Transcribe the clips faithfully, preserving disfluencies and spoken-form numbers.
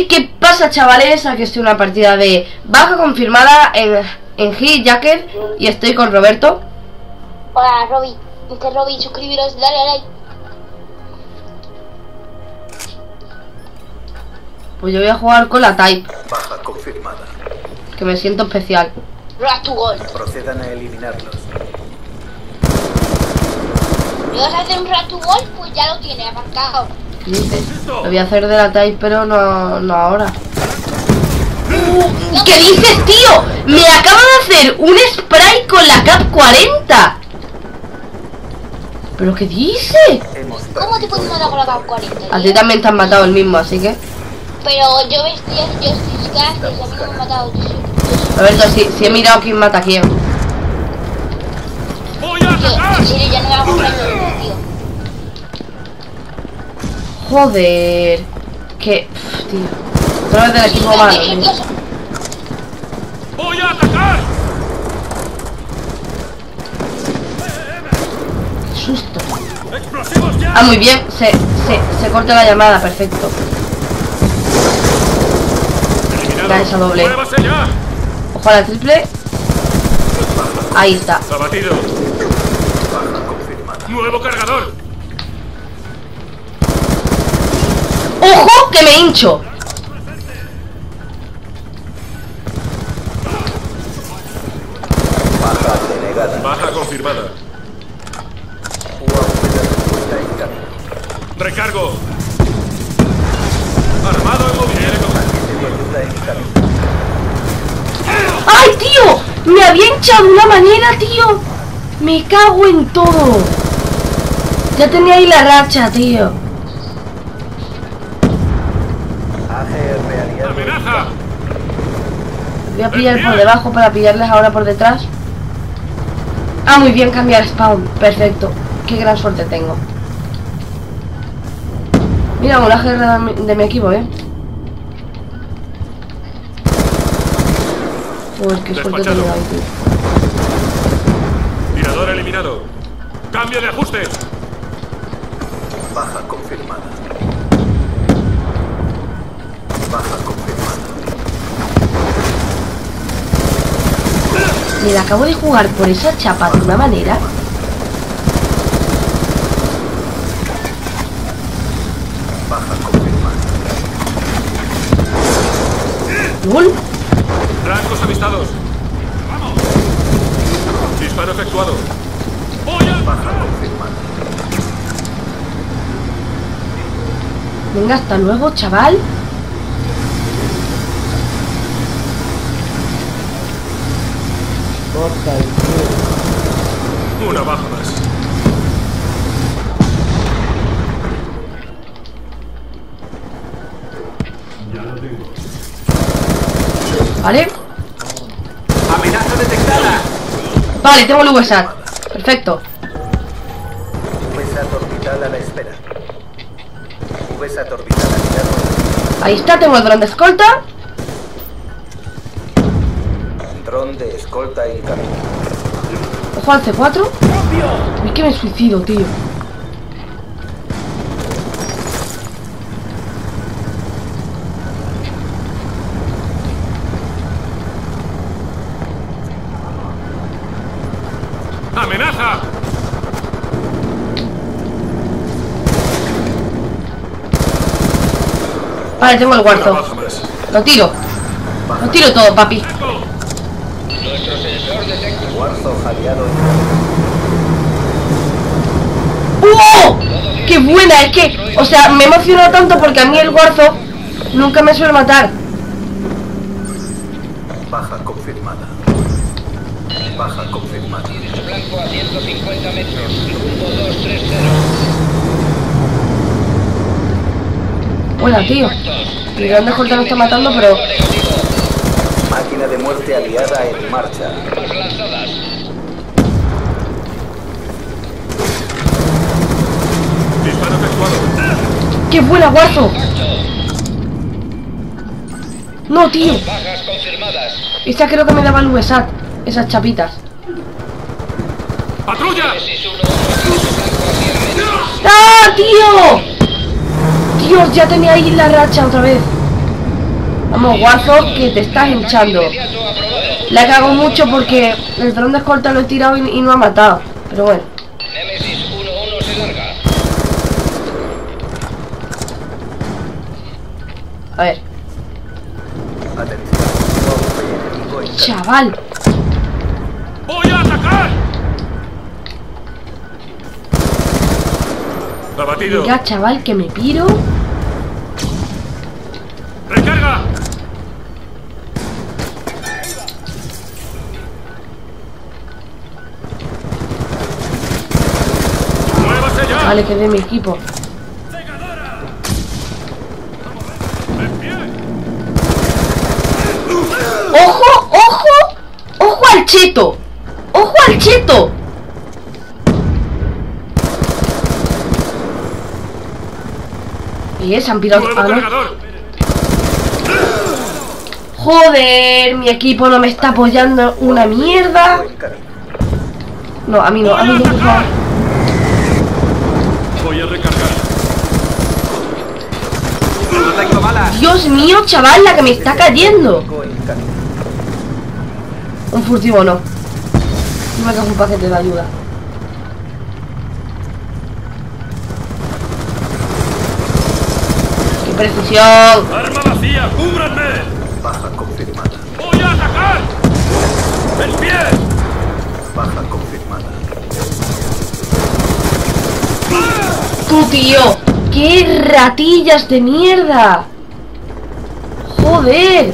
Hey, ¿qué pasa, chavales? Aquí estoy en una partida de baja confirmada en, en Hitjacker y estoy con Roberto. Hola, Robbie. mister Robbie, suscribiros, dale a like. Pues yo voy a jugar con la Type, Baja confirmada. que me siento especial. Rush to goal. Procedan a eliminarlos. ¿Le vas a hacer un rush to goal? Pues ya lo tiene aparcado. ¿Qué dices? Lo voy a hacer de la Type, pero no, no ahora. ¿Qué dices, tío? Me acabo de hacer un spray con la Cap cuarenta. ¿Pero qué dice? Hemos ¿Cómo te puedes matar con la Cap cuarenta? A ti también te han matado el mismo, así que... Pero yo estoy, yo estoy gas, y a mí no me han matado. Yo soy, yo A ver, si, si he mirado quién mata a quién. ¡Voy a soy, tío, atacar! en serio, ya no me hago comprar el tío. Joder. Que... Pff, tío. Otra vez del equipo malo, Sí, tío. tío. ¡Voy a atacar! Qué susto. ¡Explosivos ya! Ah, muy bien. Se, se, se corta la llamada, perfecto. Da esa doble. ¡Muévase ya! Ojo a la triple. Ahí está. Abatido. baja confirmada. ¡Nuevo cargador! ¡Ojo! Que me hincho. Baja denegada. Baja confirmada. Guardia de respuesta en camino. ¡Recargo! Armado en movimiento. Paquete de ayuda en camino. ¡Ay, tío! Me había hinchado de una manera, tío. Me cago en todo. Ya tenía ahí la racha, tío. A G R aliado. ¡Amenaza! Voy a pillar por debajo para pillarles ahora por detrás. Ah, muy bien, cambiar spawn. Perfecto. Qué gran suerte tengo. Mira, un A G R de mi, de mi equipo, eh. Joder, qué suerte tengo ahí, tío. Tirador eliminado. ¡Cambio de ajuste! Baja confirmada. Baja confirmada. Me la acabo de jugar por esa chapa de una manera. Baja confirmada. ¡Lol! Blancos avistados. ¡Vamos! Disparo efectuado. ¡Voy a Baja confirmada. Venga, hasta luego, chaval. Una baja más. ¿Vale? Amenaza detectada. Vale, tengo el V SAT. Perfecto. V SAT orbital a la espera. V SAT orbital aliado. Ahí está, tengo el dron de escolta. Dron de escolta en camino. Ojo al C cuatro. Uy, que me suicido, tío. ¡Amenaza! Vale, tengo el Una Warzone. baja más. Lo tiro. Lo tiro todo, papi. ¡Eco! Warzone aliado en camino. ¡Oh! ¡Qué buena! Es que, o sea, me he emocionado tanto porque a mí el Warzone nunca me suele matar. Baja confirmada. Baja confirmada. Blanco a ciento cincuenta metros, rumbo dos tres cero. Buena, tío. Mi gran de escolta me está matando, pero... Máquina de muerte aliada en marcha. Más lanzadas. Disparo efectuado. ¡Qué buena, Warzone! No, tío. Bajas confirmadas. Esa creo que me daba el V SAT. Esas chapitas. ¡Patrulla! seis uno, blanco a cien metros. ¡Ah, tío! Dios, ya tenía ahí la racha otra vez. Vamos, Guazo, que te estás hinchando. Inmediato aprobado. La cago mucho porque el dron de escolta lo he tirado y, y no ha matado. Pero bueno. Nemesis uno uno se larga. A ver. Atención. Bomba enemigo en Chaval. ¡Voy a atacar! Abatido. Ya, chaval, que me piro. ¡Recarga! ¡Muévase ya! Vale, que de mi equipo. ¡En pie! ¡Ojo! ¡Ojo! ¡Ojo al cheto! ¡Ojo al cheto! Y es, han pirado. ¡Nuevo Ah, no. cargador! Joder, mi equipo no me está apoyando una mierda. en camino. No, a mí no, a mí no, por favor. Voy a recargar. Dios mío, chaval, la que me está cayendo. Enemigo en camino. Un furtivo no. No me cago un paquete de ayuda. ¡Qué precisión! ¡Arma vacía! ¡Cúbranme! Baja confirmada. ¡Voy a atacar! ¡En pie! Baja confirmada. ¡Tú, tío! ¡Qué ratillas de mierda! ¡Joder!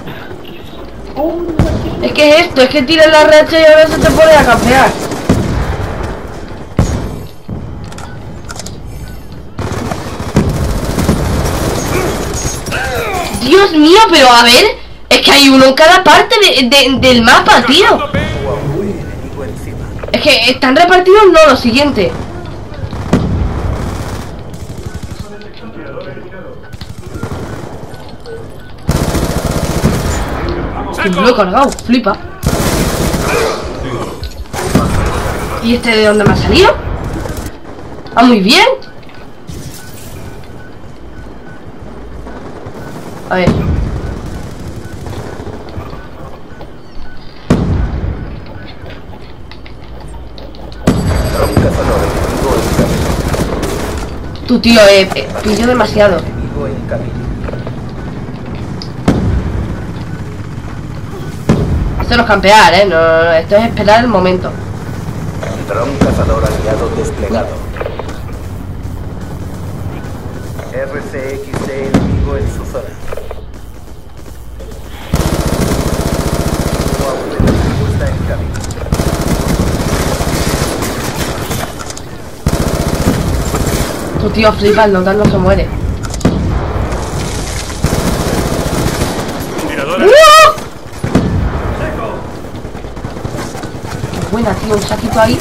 Es que es esto, es que tiras la racha y ahora se te pone a campear. Dios mío, pero a ver, es que hay uno en cada parte de, de- del mapa, tío. Huawei enemigo encima. Es que están repartidos, no, lo siguiente. Que me lo he cargado, flipa. ¿Y este de dónde me ha salido? Ah, muy bien. A ver. Dron cazador enemigo en camino. Tu tío, eh, eh, pillo demasiado. Enemigo en camino. Esto no es campear, eh. No, no, no, esto es esperar el momento. Dron cazador aliado desplegado. R C X D enemigo en su zona. Huawei enemigo está en camino. Tu tío flipa, el notar no se muere. Tiradora. ¡Uh! Qué buena, tío, un saquito ahí.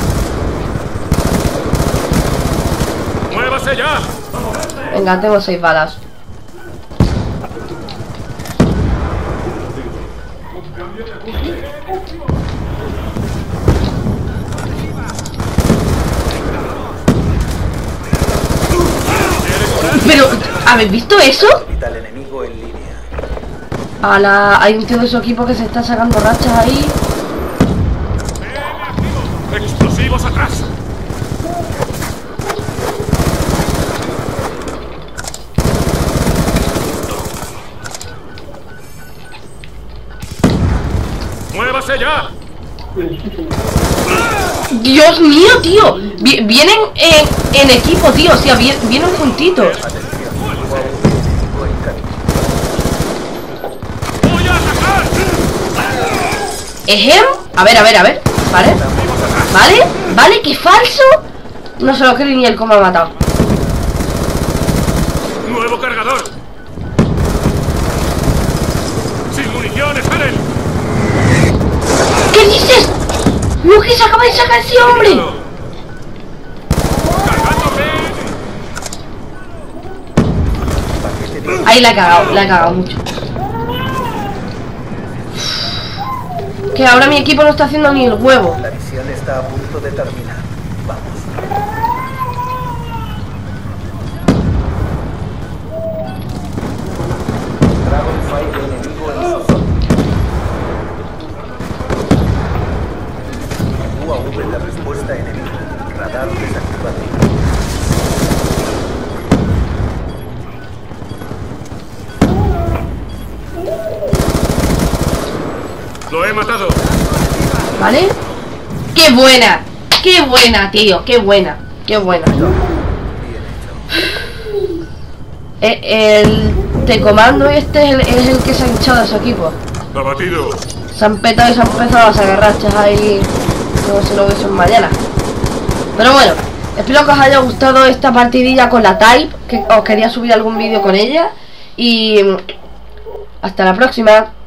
¡Muévase ya! Venga, tengo seis balas. Pero, ¿habéis visto eso? Orbital enemigo en línea. A la... Hay un tío de su equipo que se está sacando rachas ahí. ¡Explosivos atrás! ¡Muévase ya! Dios mío, tío. Vi- vienen en, en equipo, tío. O sea, vi- vienen juntitos. Atención. Huawei enemigo en camino. ¡Voy a atacar! ¿Ejem? A ver, a ver, a ver. ¿Vale? ¿Vale? ¿Vale? ¿Qué falso? No se lo cree ni él cómo ha matado. ¡Nuevo cargador! ¡Sin munición, esperen! ¿Qué dices? ¡Lo que se acaba de sacar ese hombre! ¡Cargándome! Paquete de Ahí la he cagado, la he cagado mucho. Que ahora mi equipo no está haciendo ni el huevo. La misión está a punto de terminar. Vamos. Dragon matado. ¿Vale? ¡Qué buena! ¡Qué buena, tío! ¡Qué buena! ¡Qué buena! Eh, el te comando este es el, es el que se ha hinchado de su equipo. Abatido. Se han petado y se han empezado a sacar rachas ahí como si no hubiesen mañana. Pero bueno, espero que os haya gustado esta partidilla con la Type, que os quería subir algún vídeo con ella. Y hasta la próxima.